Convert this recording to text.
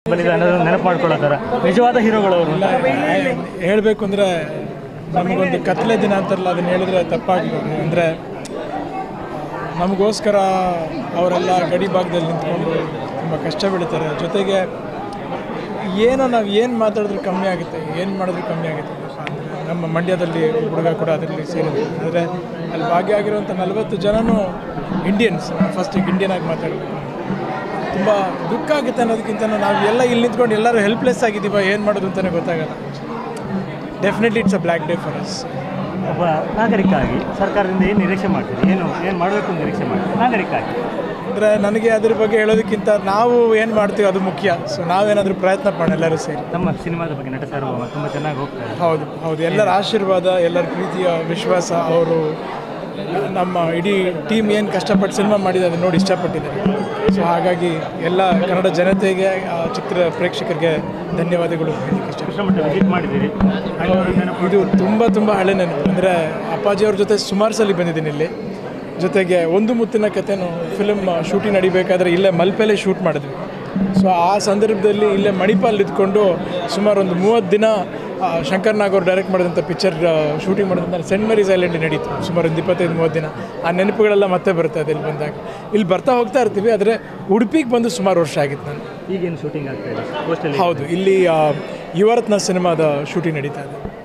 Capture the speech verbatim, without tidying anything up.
ನೆನಪು ಮಾಡ್ಕೊಳ್ಳೋ ಥರ ನಿಜವಾದ ಹೀರೋಗಳವರು ಹೇಳಬೇಕು ಅಂದರೆ ನಮಗೊಂದು ಕತ್ಲೆ ದಿನ ಅಂತಾರಲ್ಲ, ಅದನ್ನು ಹೇಳಿದ್ರೆ ತಪ್ಪಾಗ್ಬೋದು. ಅಂದರೆ ನಮಗೋಸ್ಕರ ಅವರೆಲ್ಲ ಗಡಿ ಭಾಗದಲ್ಲಿ ನಿಂತ್ಕೊಂಡು ತುಂಬ ಕಷ್ಟ ಬೀಳ್ತಾರೆ. ಜೊತೆಗೆ ಏನೋ ನಾವು ಏನು ಮಾತಾಡಿದ್ರೂ ಕಮ್ಮಿ ಆಗುತ್ತೆ, ಏನು ಮಾಡಿದ್ರೂ ಕಮ್ಮಿ ಆಗುತ್ತೆ. ಅಂದರೆ ನಮ್ಮ ಮಂಡ್ಯದಲ್ಲಿ ಹುಡುಗ ಕೂಡ ಅದರಲ್ಲಿ ಸೇರಿದೆ. ಅಂದರೆ ಅಲ್ಲಿ ಭಾಗಿಯಾಗಿರುವಂಥ ನಲವತ್ತು ಜನನೂ ಇಂಡಿಯನ್ಸ್. ಫಸ್ಟಿಗೆ ಇಂಡಿಯನ್ ಆಗಿ ಮಾತಾಡಬೇಕು. ತುಂಬ ದುಃಖ ಆಗುತ್ತೆ ಅನ್ನೋದಕ್ಕಿಂತ ನಾವು ಎಲ್ಲ ಇಲ್ಲಿ ನಿಂತ್ಕೊಂಡು ಎಲ್ಲರೂ ಹೆಲ್ಪ್ಲೆಸ್ ಆಗಿದ್ದೀವ, ಏನು ಮಾಡೋದು ಅಂತಲೇ ಗೊತ್ತಾಗಲ್ಲ. Definitely it's a black day for us. ಒಬ್ಬ ನಾಗರಿಕ ಆಗಿ ಸರ್ಕಾರದಿಂದ ಏನು ನಿರೀಕ್ಷೆ ಮಾಡ್ತೀವಿ, ಏನು ಏನು ಮಾಡಬೇಕು ಅಂತ ನಿರೀಕ್ಷೆ ಮಾಡ್ತೀವಿ ನಾಗರಿಕ ಆಗಿ? ಅಂದರೆ ನನಗೆ ಅದ್ರ ಬಗ್ಗೆ ಹೇಳೋದಕ್ಕಿಂತ ನಾವು ಏನು ಮಾಡ್ತೀವಿ ಅದು ಮುಖ್ಯ. ಸೊ ನಾವೇನಾದರೂ ಪ್ರಯತ್ನ ಮಾಡೋಣ ಎಲ್ಲರೂ ಸೇರಿ. ನಮ್ಮ ಸಿನಿಮಾದ ಬಗ್ಗೆ ನಟ ಸರ್ ತುಂಬ ಚೆನ್ನಾಗಿ ಹೋಗ್ತಾರೆ. ಹೌದು ಹೌದು ಎಲ್ಲರ ಆಶೀರ್ವಾದ, ಎಲ್ಲರ ಪ್ರೀತಿಯ ವಿಶ್ವಾಸ, ಅವರು ನಮ್ಮ ಇಡೀ ಟೀಮ್ ಏನು ಕಷ್ಟಪಟ್ಟು ಸಿನಿಮಾ ಮಾಡಿದೆ ಅದನ್ನು ನೋಡಿ ಇಷ್ಟಪಟ್ಟಿದ್ದಾರೆ. ಸೊ ಹಾಗಾಗಿ ಎಲ್ಲ ಕನ್ನಡ ಜನತೆಗೆ, ಚಿತ್ರ ಪ್ರೇಕ್ಷಕರಿಗೆ ಧನ್ಯವಾದಗಳು ಹೇಳಲಿಕ್ಕೆ ಇಷ್ಟಪಟ್ಟು. ವಿಸಿಟ್ ಮಾಡಿದ್ದೀರಿ, ಇದು ತುಂಬ ತುಂಬ ಹಳೆ ನೆನಪು. ಅಂದರೆ ಅಪ್ಪಾಜಿಯವ್ರ ಜೊತೆ ಸುಮಾರು ಸಲ ಬಂದಿದ್ದೀನಿ ಇಲ್ಲಿ. ಜೊತೆಗೆ ಒಂದು ಮುತ್ತಿನ ಕಥೆನೂ ಫಿಲ್ಮ್ ಶೂಟಿಂಗ್ ನಡಿಬೇಕಾದ್ರೆ ಇಲ್ಲೇ ಮಲ್ಪೆಲ್ಲೇ ಶೂಟ್ ಮಾಡಿದ್ವಿ. ಸೊ ಆ ಸಂದರ್ಭದಲ್ಲಿ ಇಲ್ಲೇ ಮಣಿಪಾಲ್ ಇದ್ಕೊಂಡು ಸುಮಾರು ಒಂದು ಮೂವತ್ತು ದಿನ ಶಂಕರ್ ನಾಗ್ ಅವರು ಡೈರೆಕ್ಟ್ ಮಾಡಿದಂಥ ಪಿಕ್ಚರ್ ಶೂಟಿಂಗ್ ಮಾಡಿದಂಥ ಸೆಂಟ್ ಮೇರೀಸ್ ಐಲ್ಯಾಂಡ್ ನಡೀತು ಸುಮಾರು ಒಂದು ಇಪ್ಪತ್ತೈದು ಮೂವತ್ತು ದಿನ. ಆ ನೆನಪುಗಳೆಲ್ಲ ಮತ್ತೆ ಬರುತ್ತೆ ಇಲ್ಲಿ ಬಂದಾಗ. ಇಲ್ಲಿ ಬರ್ತಾ ಹೋಗ್ತಾ ಇರ್ತೀವಿ. ಆದರೆ ಉಡುಪಿಗೆ ಬಂದು ಸುಮಾರು ವರ್ಷ ಆಗಿತ್ತು ನಾನು. ಈಗೇನು ಶೂಟಿಂಗ್ ಆಗ್ತಾ ಇದೆ? ಹೌದು, ಇಲ್ಲಿ ಯುವರತ್ನ ಸಿನಿಮಾದ ಶೂಟಿಂಗ್ ನಡೀತಾ ಇದೆ.